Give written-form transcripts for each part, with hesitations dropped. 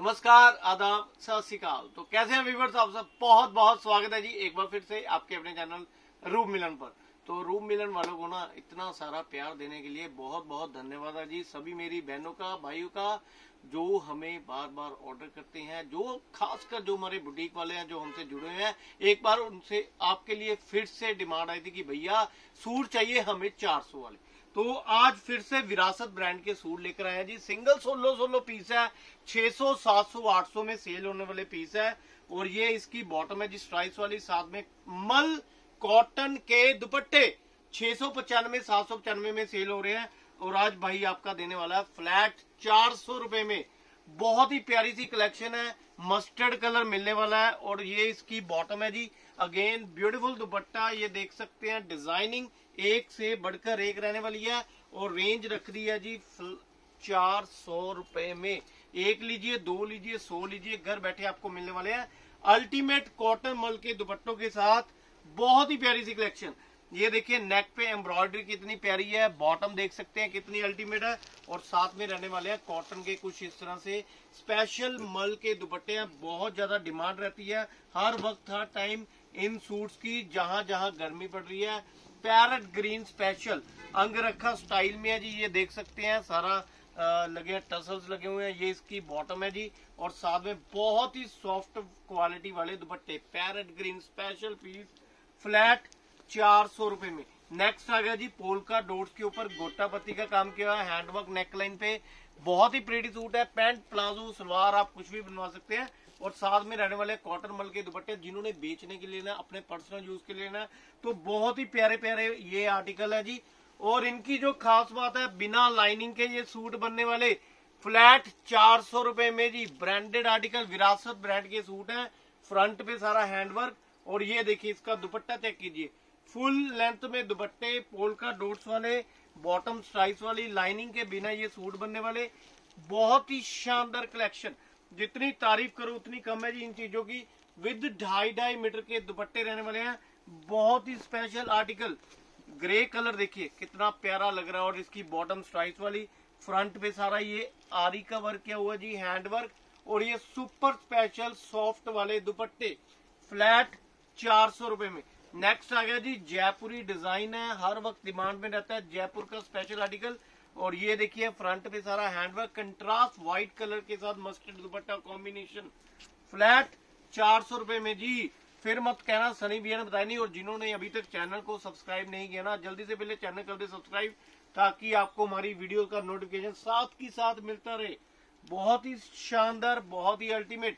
नमस्कार, आदाब, सत श्री अकाल। तो कैसे हैं व्यूअर्स, आप सब बहुत बहुत स्वागत है जी एक बार फिर से आपके अपने चैनल रूप मिलन पर। तो रूप मिलन वालों को ना इतना सारा प्यार देने के लिए बहुत बहुत धन्यवाद है जी। सभी मेरी बहनों का, भाइयों का, जो हमें बार बार ऑर्डर करते हैं, जो खासकर जो हमारे बुटीक वाले हैं जो हमसे जुड़े हुए हैं। एक बार उनसे आपके लिए फिर से डिमांड आई थी कि भैया सूट चाहिए हमें 400 वाले। तो आज फिर से विरासत ब्रांड के सूट लेकर आए हैं जी। सिंगल सोलो पीस है, 600, 700, 800 में सेल होने वाले पीस है। और ये इसकी बॉटम है जी स्ट्राइप्स वाली, साथ में मल कॉटन के दुपट्टे 695, 795 में सेल हो रहे हैं। और आज भाई आपका देने वाला है फ्लैट 400 रुपए में। बहुत ही प्यारी सी कलेक्शन है, मस्टर्ड कलर मिलने वाला है। और ये इसकी बॉटम है जी, अगेन ब्यूटीफुल दुपट्टा, ये देख सकते हैं डिजाइनिंग एक से बढ़कर एक रहने वाली है। और रेंज रख दी है जी 400 रुपए में। एक लीजिए, दो लीजिए, 100 लीजिए, घर बैठे आपको मिलने वाले हैं अल्टीमेट कॉटन मल के दुपट्टों के साथ। बहुत ही प्यारी सी कलेक्शन। ये देखिए नेक पे एम्ब्रॉयडरी कितनी प्यारी है, बॉटम देख सकते हैं कितनी अल्टीमेट है। और साथ में रहने वाले हैं कॉटन के कुछ इस तरह से स्पेशल मल के दुपट्टे हैं। बहुत ज्यादा डिमांड रहती है हर वक्त हर टाइम इन सूट्स की, जहां जहां गर्मी पड़ रही है। पैरेट ग्रीन स्पेशल अंगरखा स्टाइल में है जी, ये देख सकते हैं सारा लगे हैं, टसल्स लगे हुए हैं। ये इसकी बॉटम है जी। और साथ में बहुत ही सॉफ्ट क्वालिटी वाले दुपट्टे, parrot green special piece, flat 400 रुपए में। नेक्स्ट आ गया जी पोल्का डॉट्स के ऊपर गोटा पत्ती का काम किया है, हैंडवर्क नेकलाइन पे। बहुत ही प्रीटी सूट है, पैंट प्लाजो सलवार आप कुछ भी बनवा सकते हैं। और साथ में रहने वाले कॉटन मल के दुपट्टे, जिन्होंने बेचने के लिए लेना, अपने पर्सनल यूज के लिए लेना, तो बहुत ही प्यारे प्यारे ये आर्टिकल है जी। और इनकी जो खास बात है, बिना लाइनिंग के ये सूट बनने वाले फ्लैट 400 रुपए में जी। ब्रांडेड आर्टिकल, विरासत ब्रांड के सूट हैं। फ्रंट पे सारा हैंडवर्क। और ये देखिए इसका दुपट्टा चेक कीजिए, फुल लेंथ में दुपट्टे, पोल्का डॉट्स वाले, बॉटम स्ट्राइप्स वाली, लाइनिंग के बिना ये सूट बनने वाले। बहुत ही शानदार कलेक्शन, जितनी तारीफ करो उतनी कम है जी इन चीजों की। विद 2.5 मीटर के दुपट्टे रहने वाले हैं। बहुत ही स्पेशल आर्टिकल, ग्रे कलर देखिए कितना प्यारा लग रहा है। और इसकी बॉटम स्ट्राइप्स वाली, फ्रंट पे सारा ये आरी का वर्क किया हुआ जी, हैंडवर्क। और ये सुपर स्पेशल सॉफ्ट वाले दुपट्टे फ्लैट 400 रुपए में। नेक्स्ट आ गया जी जयपुरी डिजाइन है, हर वक्त डिमांड में रहता है जयपुर का स्पेशल आर्टिकल। और ये देखिए फ्रंट पे सारा हैंडवर्क, कंट्रास्ट व्हाइट कलर के साथ मस्टर्ड दुपट्टा कॉम्बिनेशन, फ्लैट 400 रुपए में जी। फिर मत कहना सनी भैया ने बताया नहीं। और जिन्होंने अभी तक चैनल को सब्सक्राइब नहीं किया ना, जल्दी से पहले चैनल कर दे सब्सक्राइब, ताकि आपको हमारी वीडियो का नोटिफिकेशन साथ की साथ मिलता रहे। बहुत ही शानदार, बहुत ही अल्टीमेट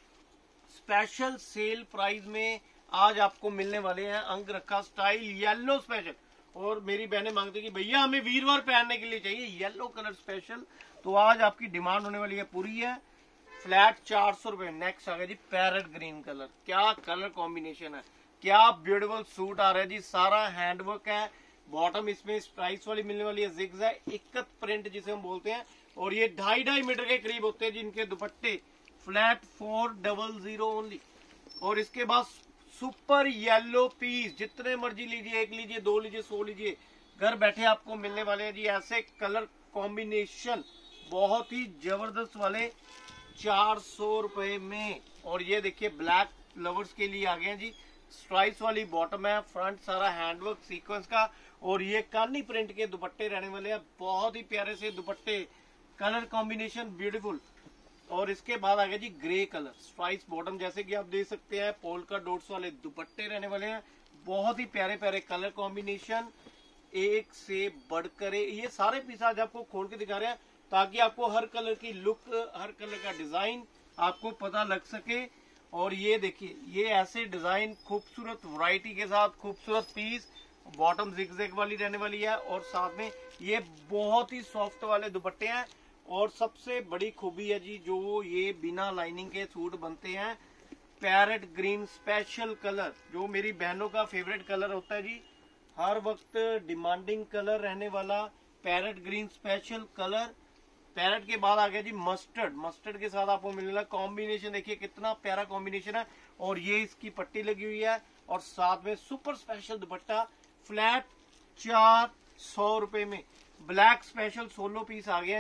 स्पेशल सेल प्राइस में आज आपको मिलने वाले हैं अंगरखा स्टाइल येलो स्पेशल। और मेरी बहनें मांगती कि भैया हमें वीरवार पहनने के लिए चाहिए येलो कलर स्पेशल, तो आज आपकी डिमांड होने वाली है, पूरी है। फ्लैट 400 रुपए। नेक्स्ट आ गया जी पैरेट ग्रीन कलर, क्या कलर कॉम्बिनेशन है, क्या ब्यूटीफुल सूट आ रहा है जी। सारा हैंडवर्क है, बॉटम इसमें स्ट्राइप्स वाली मिलने वाली है, जिग्स है, इक्कत प्रिंट जिसे हम बोलते हैं। और ये 2.5 मीटर के करीब होते हैं जिनके दुपट्टे, फ्लैट 400 ओनली। और इसके बाद सुपर येलो पीस, जितने मर्जी लीजिए, एक लीजिए, दो लीजिए, 100 लीजिए, घर बैठे आपको मिलने वाले हैं जी ऐसे कलर कॉम्बिनेशन बहुत ही जबरदस्त वाले 400 रुपए में। और ये देखिए ब्लैक लवर्स के लिए आ गए हैं जी, स्ट्राइप्स वाली बॉटम है, फ्रंट सारा हैंडवर्क सीक्वेंस का। और ये कानी प्रिंट के दुपट्टे रहने वाले हैं, बहुत ही प्यारे से दुपट्टे, कलर कॉम्बिनेशन ब्यूटीफुल। और इसके बाद आ गया जी ग्रे कलर स्ट्राइप्स बॉटम, जैसे कि आप देख सकते हैं पोल्का डॉट्स वाले दुपट्टे रहने वाले हैं। बहुत ही प्यारे प्यारे कलर कॉम्बिनेशन, एक से बढ़कर ये सारे पीस आज आपको खोल के दिखा रहे हैं, ताकि आपको हर कलर की लुक, हर कलर का डिजाइन आपको पता लग सके। और ये देखिए ये ऐसे डिजाइन खूबसूरत वैरायटी के साथ खूबसूरत पीस, बॉटम जिगजैग वाली रहने वाली है। और साथ में ये बहुत ही सॉफ्ट वाले दुपट्टे हैं। और सबसे बड़ी खूबी है जी, जो ये बिना लाइनिंग के सूट बनते हैं, पैरेट ग्रीन स्पेशल कलर, जो मेरी बहनों का फेवरेट कलर होता है जी, हर वक्त डिमांडिंग कलर रहने वाला parrot green special colour. Parrot के बाद आ गया जी मस्टर्ड, मस्टर्ड के साथ आपको मिलने वाला कॉम्बिनेशन, देखिए कितना प्यारा कॉम्बिनेशन है। और ये इसकी पट्टी लगी हुई है। और साथ में सुपर स्पेशल दुपट्टा, फ्लैट 400 रुपए में। ब्लैक स्पेशल सोलो पीस आ गया जी,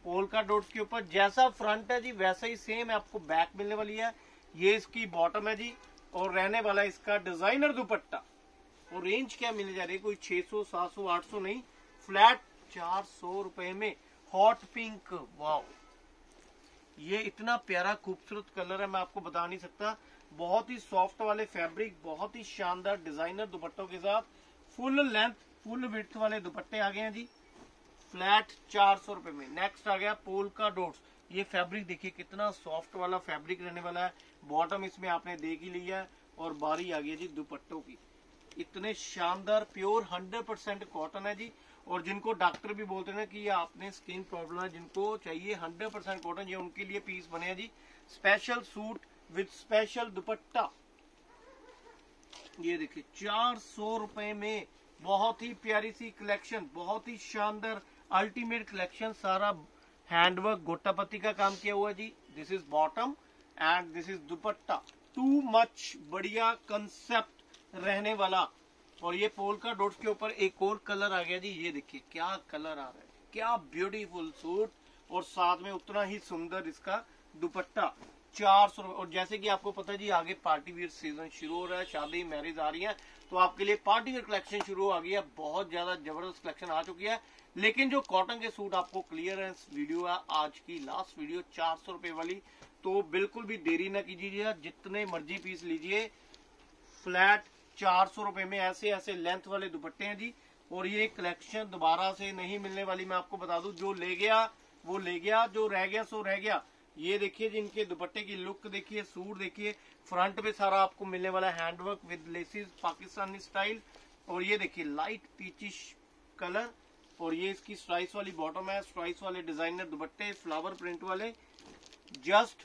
पोल्का डॉट्स के ऊपर। जैसा फ्रंट है जी वैसा ही सेम आपको बैक मिलने वाली है। ये इसकी बॉटम है जी, और रहने वाला इसका डिजाइनर दुपट्टा। और रेंज क्या मिलने जा रही है, कोई 600 700 800 नहीं, फ्लैट 400 रुपए में। हॉट पिंक, वाओ, ये इतना प्यारा खूबसूरत कलर है, मैं आपको बता नहीं सकता। बहुत ही सॉफ्ट वाले फैब्रिक, बहुत ही शानदार डिजाइनर दुपट्टों के साथ फुल लेंथ फुल विड्थ वाले दुपट्टे आ गए हैं जी, फ्लैट 400 रुपए में। नेक्स्ट आ गया पोल्का डॉट्स। ये फैब्रिक देखिए कितना सॉफ्ट वाला फैब्रिक रहने वाला है। बॉटम इसमें आपने देख ही लिया है, और बारी आ गई जी दुपट्टों की। इतने शानदार प्योर 100% कॉटन है जी। और जिनको डॉक्टर भी बोलते हैं ना कि ये आपने स्किन प्रॉब्लम है, जिनको चाहिए 100% कॉटन, ये उनके लिए पीस बने हैं जी। Special suit with special dupatta. ये देखिए 400 रुपए में बहुत ही प्यारी सी कलेक्शन, बहुत ही शानदार अल्टीमेट कलेक्शन। सारा हैंडवर्क गोटा पत्ती का काम किया हुआ है जी। This is bottom and this is dupatta. Too much बढ़िया कंसेप्ट रहने वाला। और ये पोल्का डॉट्स के ऊपर एक और कलर आ गया जी। ये देखिए क्या कलर आ रहा है, क्या ब्यूटीफुल सूट, और साथ में उतना ही सुंदर इसका दुपट्टा। 400 रुपए। और जैसे कि आपको पता है जी आगे पार्टी वेयर सीजन शुरू हो रहा है, शादी मैरिज आ रही है, तो आपके लिए पार्टी वेयर कलेक्शन शुरू हो गई है। बहुत ज्यादा जबरदस्त कलेक्शन आ चुकी है। लेकिन जो कॉटन के सूट आपको क्लियर है, वीडियो है आज की लास्ट वीडियो 400 रुपए वाली, तो बिल्कुल भी देरी ना कीजिएगा, जितने मर्जी पीस लीजिए। फ्लैट 400 रुपए में ऐसे ऐसे लेंथ वाले दुपट्टे हैं जी। और ये कलेक्शन दोबारा से नहीं मिलने वाली, मैं आपको बता दूं। जो ले गया वो ले गया, जो रह गया सो रह गया। ये देखिए जिनके दुपट्टे की लुक देखिए, सूट देखिए, फ्रंट पे सारा आपको मिलने वाला handwork with laces Pakistani style. और ये देखिए लाइट पीचिश कलर, और ये इसकी स्ट्राइस वाली बॉटम है, स्ट्राइस वाले डिजाइनर दुपट्टे फ्लावर प्रिंट वाले, जस्ट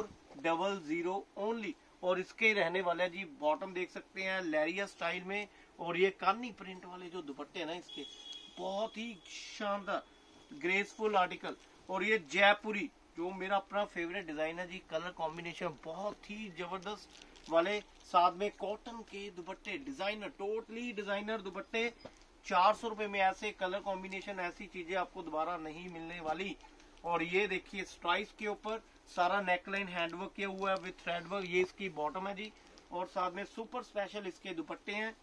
400 ओनली। और इसके रहने वाले जी बॉटम देख सकते हैं लेरिया स्टाइल में, और ये कानी प्रिंट वाले जो दुपट्टे हैं ना इसके, बहुत ही शानदार ग्रेसफुल आर्टिकल। और ये जयपुरी जो मेरा अपना फेवरेट डिजाइन है जी, कलर कॉम्बिनेशन बहुत ही जबरदस्त वाले, साथ में कॉटन के दुपट्टे डिजाइनर, टोटली डिजाइनर दुपट्टे। 400 रुपए में ऐसे कलर कॉम्बिनेशन, ऐसी चीजें आपको दोबारा नहीं मिलने वाली। और ये देखिए स्ट्राइस के ऊपर सारा नेकलाइन हैंडवर्क किया हुआ है विथ थ्रेडवर्क। ये इसकी बॉटम है जी, और साथ में सुपर स्पेशल इसके दुपट्टे हैं।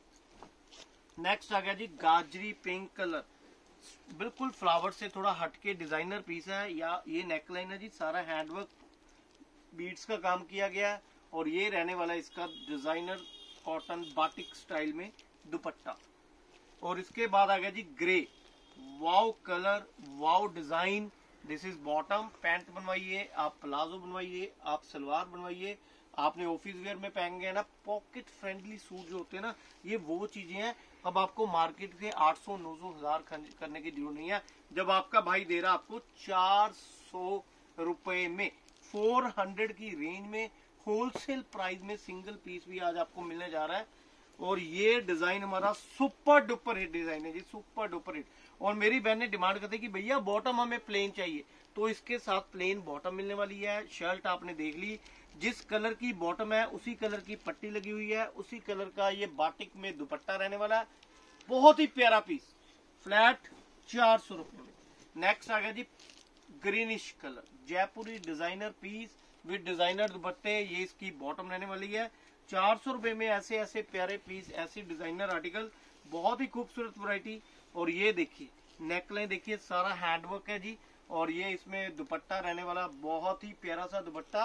नेक्स्ट आ गया जी गाजरी पिंक कलर, बिल्कुल फ्लावर से थोड़ा हटके डिजाइनर पीस है। या ये नेकलाइन है जी, सारा हैंडवर्क बीड्स का काम किया गया है। और ये रहने वाला इसका डिजाइनर कॉटन बाटिक स्टाइल में दुपट्टा। और इसके बाद आ गया जी grey, wow colour, wow design. This is bottom. Pant बनवाइए आप, प्लाजो बनवाइए आप, सलवार बनवाइए, आपने ऑफिस वेयर में पहनेंगे ना, पॉकेट फ्रेंडली सूट जो होते हैं ना, ये वो चीजें हैं। अब आपको मार्केट से 800 900 1000 करने की जरूरत नहीं है, जब आपका भाई दे रहा आपको 400 रुपए में, 400 की रेंज में, होलसेल प्राइस में सिंगल पीस भी आज आपको मिलने जा रहा है। और ये डिजाइन हमारा सुपर डुपर हिट डिजाइन है जी, सुपर डुपर हिट। और मेरी बहन ने डिमांड करती है कि भैया बॉटम हमें प्लेन चाहिए, तो इसके साथ प्लेन बॉटम मिलने वाली है। शर्ट आपने देख ली, जिस कलर की बॉटम है उसी कलर की पट्टी लगी हुई है, उसी कलर का ये बाटिक में दुपट्टा रहने वाला है। बहुत ही प्यारा पीस, फ्लैट 400 रुपए में। नेक्स्ट आ गया जी greenish colour, Jaipuri designer piece with designer दुपट्टे। ये इसकी बॉटम रहने वाली है। 400 रुपए में ऐसे ऐसे प्यारे पीस, ऐसी डिजाइनर आर्टिकल, बहुत ही खूबसूरत वैरायटी। और ये देखिए नेकलाइन देखिए, सारा हैंडवर्क है जी। और ये इसमें दुपट्टा रहने वाला, बहुत ही प्यारा सा दुपट्टा,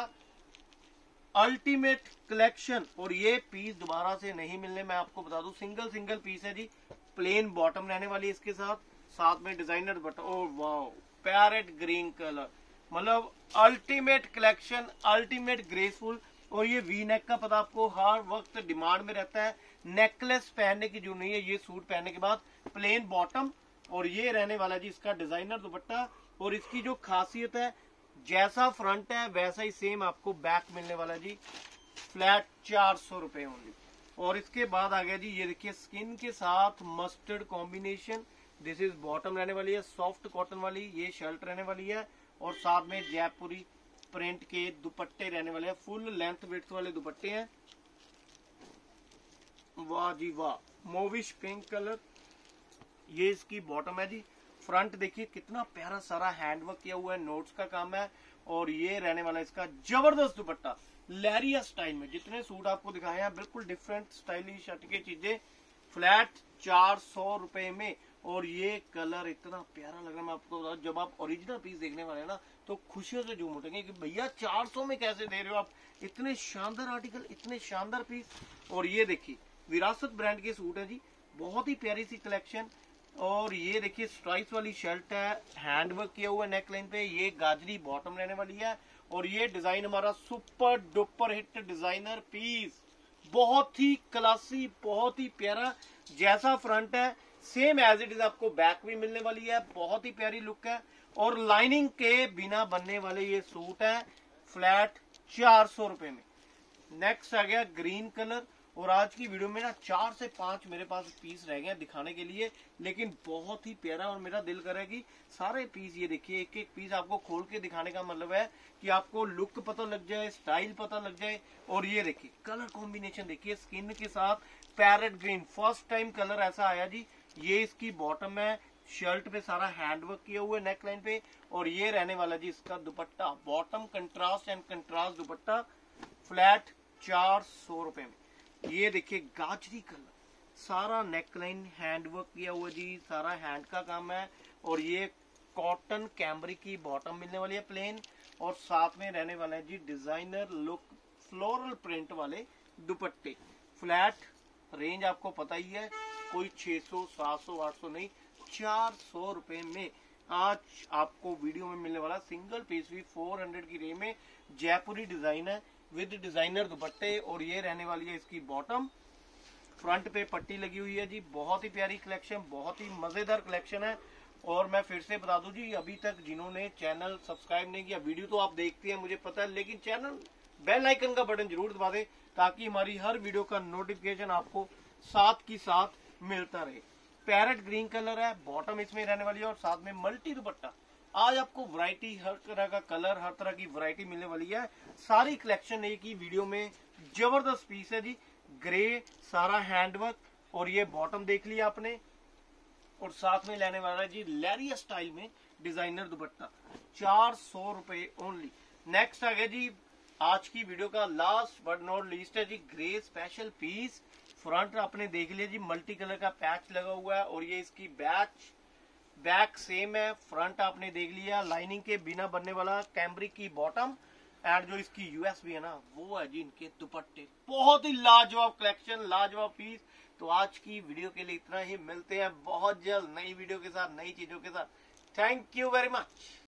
अल्टीमेट कलेक्शन। और ये पीस दोबारा से नहीं मिलने, मैं आपको बता दूं, सिंगल सिंगल पीस है जी। प्लेन बॉटम रहने वाली है इसके साथ, साथ में designer dupatta. Oh wow, parrot green colour, मतलब अल्टीमेट कलेक्शन, अल्टीमेट ग्रेसफुल। और ये वी नेक का पता आपको हर वक्त डिमांड में रहता है, नेकलेस पहनने की जो नहीं है, ये सूट पहनने के बाद प्लेन बॉटम। और ये रहने वाला जी इसका डिजाइनर दुपट्टा। और इसकी जो खासियत है, जैसा फ्रंट है वैसा ही सेम आपको बैक मिलने वाला जी, फ्लैट 400 रुपए ओनली। और इसके बाद आ गया जी, ये देखिए स्किन के साथ mustard combination. This is bottom रहने वाली है, सॉफ्ट कॉटन वाली, ये शर्ट रहने वाली है। और साथ में जयपुरी प्रिंट के दुपट्टे रहने वाले हैं, फुल लेंथ विड्थ वाले दुपट्टे हैं। वाह जी वाह, मोविश पिंक कलर, ये इसकी बॉटम है जी। फ्रंट देखिए कितना प्यारा सारा हैंडवर्क किया हुआ है, नोट्स का काम है। और ये रहने वाला इसका जबरदस्त दुपट्टा लहरिया स्टाइल में। जितने सूट आपको दिखाए हैं बिल्कुल डिफरेंट स्टाइलिश हटके चीजें, फ्लैट 400 रुपए में। और ये कलर इतना प्यारा लग रहा है, मैं आपको बता दूं, जब आप ओरिजिनल पीस देखने वाले हैं ना तो खुशियों से झूम उठेंगे कि भैया 400 में कैसे दे रहे हो आप, इतने शानदार आर्टिकल, इतने शानदार पीस। और ये देखिए विरासत ब्रांड के सूट है जी, बहुत ही प्यारी सी कलेक्शन। और ये देखिए स्ट्राइप्स वाली शर्ट है, हैंडवर्क किया हुआ नेक लाइन पे, ये गाजरी बॉटम रहने वाली है। और ये डिजाइन हमारा super duper hit designer piece, बहुत ही क्लासी, बहुत ही प्यारा। जैसा फ्रंट है सेम एज इट इज आपको बैक भी मिलने वाली है, बहुत ही प्यारी लुक है। और लाइनिंग के बिना बनने वाले ये सूट है फ्लैट 400 रुपए में। नेक्स्ट आ गया ग्रीन कलर। और आज की वीडियो में ना 4 से 5 मेरे पास पीस रह गए दिखाने के लिए, लेकिन बहुत ही प्यारा। और मेरा दिल करे कि सारे पीस, ये देखिए एक एक पीस आपको खोल के दिखाने का मतलब है कि आपको लुक पता लग जाए, स्टाइल पता लग जाए। और ये देखिए कलर कॉम्बिनेशन देखिए, स्किन के साथ parrot green, first time colour ऐसा आया जी। ये इसकी बॉटम है, शर्ट पे सारा हैंडवर्क किया हुआ है नेक लाइन पे। और ये रहने वाला जी इसका दुपट्टा, बॉटम कंट्रास्ट एंड कंट्रास्ट दुपट्टा, फ्लैट 400 रुपए में। ये देखिए गाजरी कलर, सारा नेकलाइन हैंडवर्क किया हुआ जी, सारा हैंड का काम है। और ये कॉटन कैमरिक की बॉटम मिलने वाली है प्लेन, और साथ में रहने वाला है जी डिजाइनर लुक फ्लोरल प्रिंट वाले दुपट्टे। फ्लैट रेंज आपको पता ही है, कोई 600 700 800 नहीं, 400 रुपए में आज आपको वीडियो में मिलने वाला सिंगल पीस भी 400 की रेंज में। जयपुरी डिजाइन है विद डिजाइनर दुपट्टे। और ये रहने वाली है इसकी बॉटम, फ्रंट पे पट्टी लगी हुई है जी, बहुत ही प्यारी कलेक्शन, बहुत ही मजेदार कलेक्शन है। और मैं फिर से बता दूं जी, अभी तक जिन्होंने चैनल सब्सक्राइब नहीं किया, वीडियो तो आप देखते हैं मुझे पता है, लेकिन चैनल बेल आइकन का बटन जरूर दबा दे ताकि हमारी हर वीडियो का नोटिफिकेशन आपको साथ की साथ मिलता रहे। पैरेट ग्रीन कलर है, बॉटम इसमें रहने वाली है, और साथ में मल्टी दुपट्टा। आज आपको वैरायटी, हर तरह का कलर, हर तरह की वैरायटी मिलने वाली है। सारी कलेक्शन एक ही वीडियो में, जबरदस्त पीस है जी। ग्रे सारा हैंडवर्क, और ये बॉटम देख लिया आपने। और साथ में लेने वाला है जी लहरिया स्टाइल में डिजाइनर दुपट्टा, 400 रुपए ओनली। नेक्स्ट आ गया जी आज की वीडियो का लास्ट बट नॉट लीस्ट है जी ग्रे स्पेशल पीस। फ्रंट आपने देख लिया जी, मल्टी कलर का पैच लगा हुआ है। और ये इसकी बैक सेम है, फ्रंट आपने देख लिया, लाइनिंग के बिना बनने वाला कैमरिक की बॉटम। एंड जो इसकी यूएस भी है ना, वो है जी इनके दुपट्टे। बहुत ही लाजवाब कलेक्शन, लाजवाब पीस। तो आज की वीडियो के लिए इतना ही, मिलते हैं बहुत जल्द नई वीडियो के साथ, नई चीजों के साथ। Thank you very much.